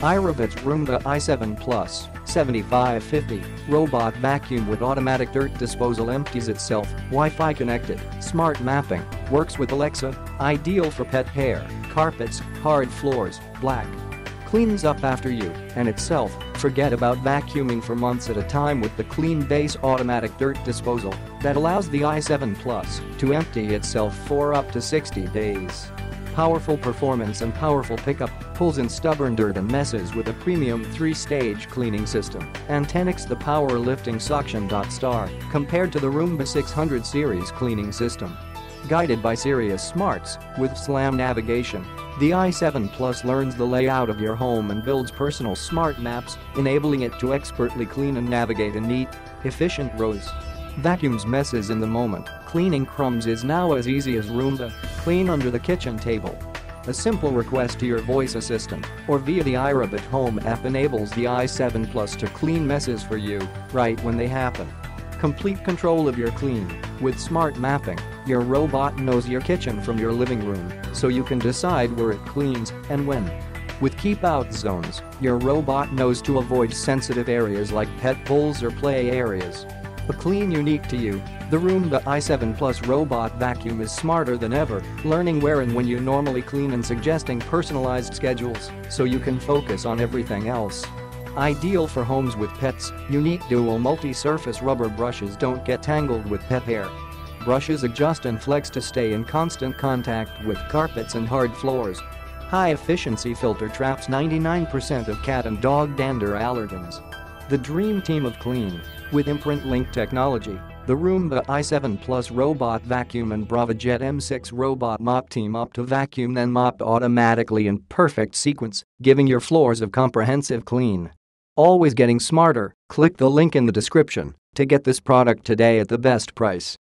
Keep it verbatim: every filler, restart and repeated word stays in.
iRobot Roomba i seven Plus seventy-five fifty robot vacuum with automatic dirt disposal empties itself, Wi-Fi connected, smart mapping, works with Alexa, ideal for pet hair, carpets, hard floors, black. Cleans up after you and itself, forget about vacuuming for months at a time with the Clean Base automatic dirt disposal that allows the i seven Plus to empty itself for up to sixty days. Powerful performance and powerful pickup pulls in stubborn dirt and messes with a premium three-stage cleaning system and ten x the power lifting suction. Star compared to the Roomba six hundred series cleaning system. Guided by Sirius Smarts with vSLAM navigation, the i seven Plus learns the layout of your home and builds personal smart maps, enabling it to expertly clean and navigate in neat, efficient rows. Vacuums messes in the moment. Cleaning crumbs is now as easy as Roomba. Clean under the kitchen table. A simple request to your voice assistant or via the iRobot Home app enables the i seven Plus to clean messes for you right when they happen. Complete control of your clean. With smart mapping, your robot knows your kitchen from your living room, so you can decide where it cleans and when. With keep out zones, your robot knows to avoid sensitive areas like pet pools or play areas. A clean unique to you, the Roomba i seven Plus robot vacuum is smarter than ever, learning where and when you normally clean and suggesting personalized schedules so you can focus on everything else. Ideal for homes with pets, unique dual multi-surface rubber brushes don't get tangled with pet hair. Brushes adjust and flex to stay in constant contact with carpets and hard floors. High-efficiency filter traps ninety-nine percent of cat and dog dander allergens. The dream team of clean. With imprint link technology, the Roomba i seven Plus robot vacuum and BravoJet M six robot mop team up to vacuum then mop automatically in perfect sequence, giving your floors a comprehensive clean. Always getting smarter. Click the link in the description to get this product today at the best price.